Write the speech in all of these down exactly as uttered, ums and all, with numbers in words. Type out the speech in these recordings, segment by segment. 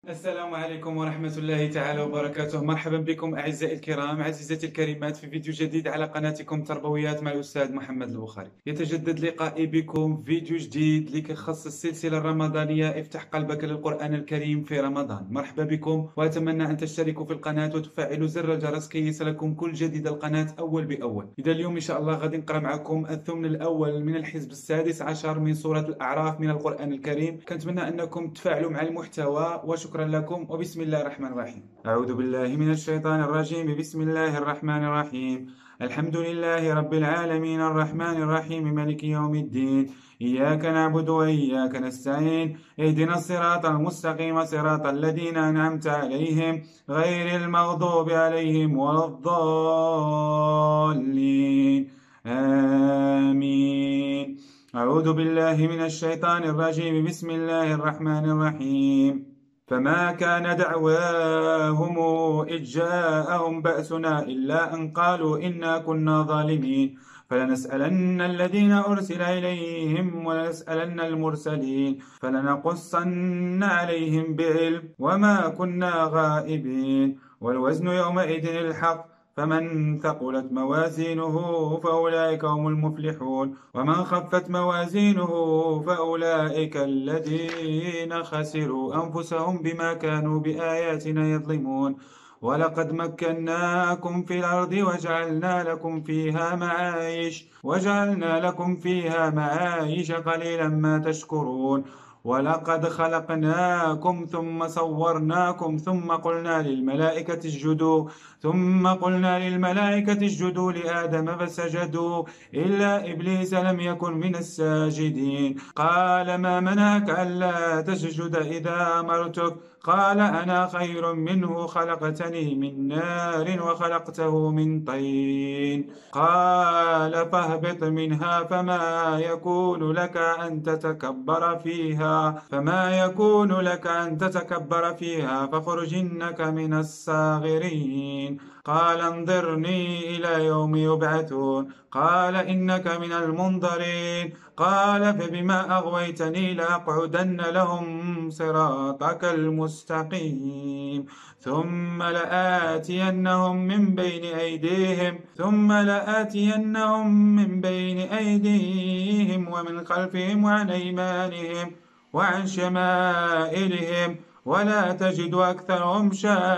السلام عليكم ورحمة الله تعالى وبركاته. مرحبا بكم أعزائي الكرام، عزيزتي الكريمات، في فيديو جديد على قناتكم تربويات مع الأستاذ محمد البخاري. يتجدد لقائي بكم فيديو جديد ليخص السلسلة الرمضانية افتح قلبك للقرآن الكريم في رمضان. مرحبا بكم، وأتمنى أن تشتركوا في القناة وتفعلوا زر الجرس كي يصلكم كل جديد القناة أول بأول. إذا اليوم إن شاء الله غادي نقرأ معكم الثمن الأول من الحزب السادس عشر من سورة الأعراف من القرآن الكريم. كنتمنى أنكم تفاعلوا مع المحتوى، وشكرا شكرا لكم، وبسم الله الرحمن الرحيم. أعوذ بالله من الشيطان الرجيم، بسم الله الرحمن الرحيم. الحمد لله رب العالمين الرحمن الرحيم مالك يوم الدين، إياك نعبد وإياك نستعين، اهدنا الصراط المستقيم صراط الذين أنعمت عليهم غير المغضوب عليهم ولا الضالين، آمين. أعوذ بالله من الشيطان الرجيم، بسم الله الرحمن الرحيم. فما كان دعواهم إذ جاءهم بأسنا إلا أن قالوا إنا كنا ظالمين، فلنسألن الذين أرسل إليهم ولنسألن المرسلين، فلنقصن عليهم بعلم وما كنا غائبين، والوزن يومئذ الحق، فمن ثقلت موازينه فأولئك هم المفلحون، ومن خفت موازينه فأولئك الذين خسروا أنفسهم بما كانوا بآياتنا يظلمون. ولقد مكناكم في الأرض وجعلنا لكم فيها معايش وجعلنا لكم فيها معايش قليلا ما تشكرون. ولقد خلقناكم ثم صورناكم ثم قلنا للملائكة اسجدوا ثم قلنا للملائكة اسجدوا لآدم فسجدوا إلا إبليس لم يكن من الساجدين. قال ما منعك ألا تسجد إذا أمرتك؟ قال أنا خير منه، خلقتني من نار وخلقته من طين. قال فاهبط منها فما يكون لك أن تتكبر فيها فما يكون لك أن تتكبر فيها فاخرج إنك من الصاغرين. قال انظرني إلى يوم يبعثون. قال إنك من المنظرين. قال فبما أغويتني لأقعدن لهم صراطك المستقيم، ثم لآتينهم من بين أيديهم ثم لآتينهم من بين أيديهم ومن خلفهم وعن أيمانهم وعن شمائلهم ولا تجد أكثرهم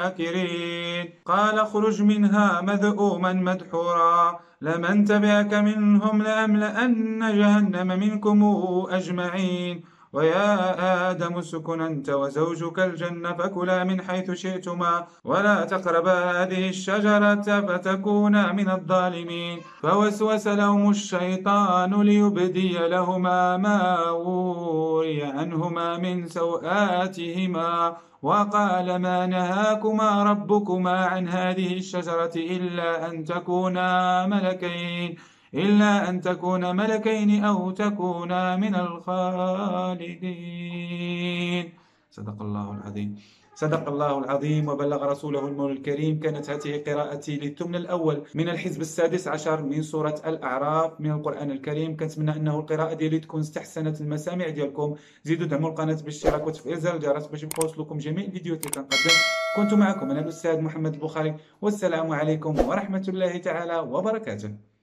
شاكرين. قال اخرج منها مذءوما مدحورا لمن تبعك منهم لأملأن جهنم منكم أجمعين. ويا آدم اسكن أنت وزوجك الجنة فكلا من حيث شئتما ولا تقربا هذه الشجرة فتكونا من الظالمين. فوسوس لهم الشيطان ليبدي لهما ما وري عنهما من سوآتهما وقال ما نهاكما ربكما عن هذه الشجرة إلا أن تكونا ملكين إلا أن تكون ملكين أو تكونا من الخالدين. صدق الله العظيم. صدق الله العظيم وبلغ رسوله المولى الكريم. كانت هذه قراءتي للثمن الأول من الحزب السادس عشر من سورة الأعراف من القرآن الكريم. كنتمنى أنه القراءة ديالي تكون استحسنت المسامع ديالكم. زيدوا دعموا القناة بالاشتراك وتفعيل زر الجرس باش يبقاو يوصلوكم جميع الفيديوهات اللي كنقدم. كنت معكم أنا الأستاذ محمد البخاري، والسلام عليكم ورحمة الله تعالى وبركاته.